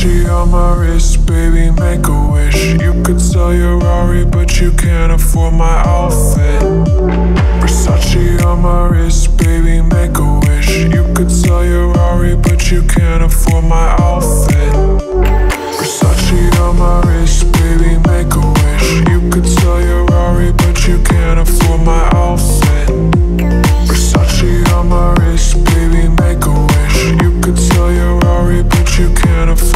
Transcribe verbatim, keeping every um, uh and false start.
Versace on my wrist, baby, make a wish. You could sell your Rari, but you can't afford my outfit. Versace on my wrist, baby, make a wish. You could sell your Rari, but you can't afford my outfit. Versace on my wrist, baby, make a wish. You could sell your Rari, but you can't afford my outfit. Versace on my wrist, baby, make a wish. You could sell your Rari, but you can't afford